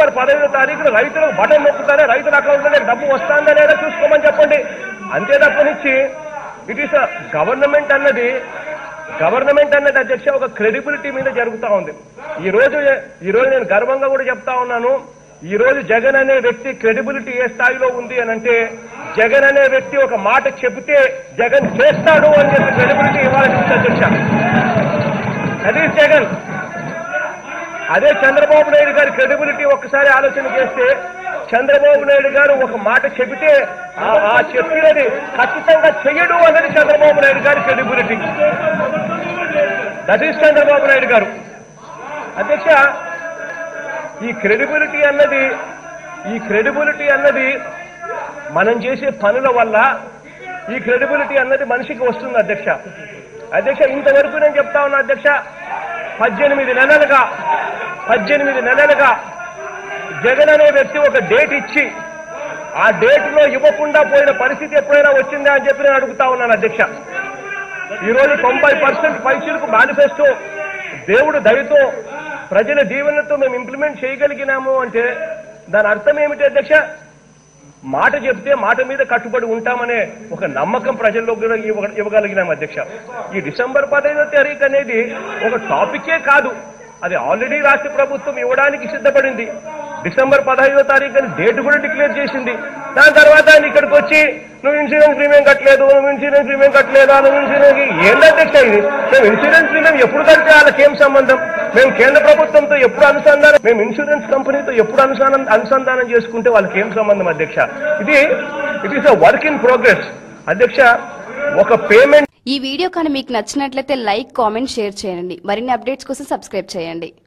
December 15వ తారీఖున రైతులకు బటన్ నొక్కుతానే రైతుల అకౌంట్లో డబ్బు వస్తుందా లేదా చూసుకోమని చెప్పండి. అంతే తప్పనిచ్చి ఇట్ ఈస్ గవర్నమెంట్ అన్నది అధ్యక్ష ఒక క్రెడిబిలిటీ మీద జరుగుతా ఉంది. ఈ రోజు నేను గర్వంగా కూడా చెప్తా ఉన్నాను. ఈ రోజు జగన్ అనే వ్యక్తి క్రెడిబిలిటీ ఏ స్థాయిలో ఉంది అని అంటే, జగన్ అనే వ్యక్తి ఒక మాట చెబితే జగన్ చేస్తాడు అని చెప్పి క్రెడిబిలిటీ ఇవ్వాలని అధ్యక్ష. అది జగన్. అదే చంద్రబాబు నాయుడు గారి క్రెడిబిలిటీ ఒక్కసారి ఆలోచన చేస్తే, చంద్రబాబు నాయుడు గారు ఒక మాట చెబితే ఆ చెప్పినది ఖచ్చితంగా చెయ్యడు అన్నది చంద్రబాబు నాయుడు గారి credibility. That is Chandrababu Naidu గారు. అధ్యక్ష, ఈ క్రెడిబిలిటీ అన్నది మనం చేసే పనుల వల్ల ఈ క్రెడిబిలిటీ అన్నది మనిషికి వస్తుంది అధ్యక్ష. ఇంతవరకు నేను చెప్తా ఉన్నా అధ్యక్ష, 18 నెలలుగా జగన్ అనే వ్యక్తి ఒక డేట్ ఇచ్చి ఆ డేట్ లో ఇవ్వకుండా పోయిన పరిస్థితి ఎప్పుడైనా వచ్చిందా అని చెప్పి నేను అడుగుతా ఉన్నాను అధ్యక్ష. ఈరోజు 90% పైసలకు మేనిఫెస్టో దేవుడు దయతో ప్రజల దీవెనలతో మేము ఇంప్లిమెంట్ చేయగలిగినాము అంటే దాని అర్థం ఏమిటి అధ్యక్ష? మాట చెప్తే మాట మీద కట్టుబడి ఉంటామనే ఒక నమ్మకం ప్రజల్లో కూడా ఇవ్వగలిగినాం అధ్యక్ష. ఈ డిసెంబర్ 15వ తారీఖు అనేది ఒక టాపికే కాదు, అది ఆల్రెడీ రాష్ట్ర ప్రభుత్వం ఇవ్వడానికి సిద్ధపడింది. డిసెంబర్ 15వ తారీఖు అని డేట్ కూడా డిక్లేర్ చేసింది. దాని తర్వాత ఆయన ఇక్కడికి వచ్చి నువ్వు ఇన్సూరెన్స్ ప్రీమియం కట్టలేదు, నువ్వు ఇన్సూరెన్స్ ప్రీమియం కట్టలేదా, నువ్వు ఇన్సూరెన్స్ ఏంటంటే ఇది మేము ఇన్సూరెన్స్ ప్రీమియం ఎప్పుడు కడితే వాళ్ళకేం సంబంధం? మేము కేంద్ర ప్రభుత్వంతో ఎప్పుడు అనుసంధానం, మేము ఇన్సూరెన్స్ కంపెనీతో ఎప్పుడు అనుసంధానం చేసుకుంటే వాళ్ళకి ఏం సంబంధం అధ్యక్ష? It is a work in progress అధ్యక్ష. ఒక పేమెంట్. ఈ వీడియో కానీ మీకు నచ్చినట్లయితే లైక్, కామెంట్, షేర్ చేయండి. మరిన్ని అప్డేట్స్ కోసం సబ్స్క్రైబ్ చేయండి.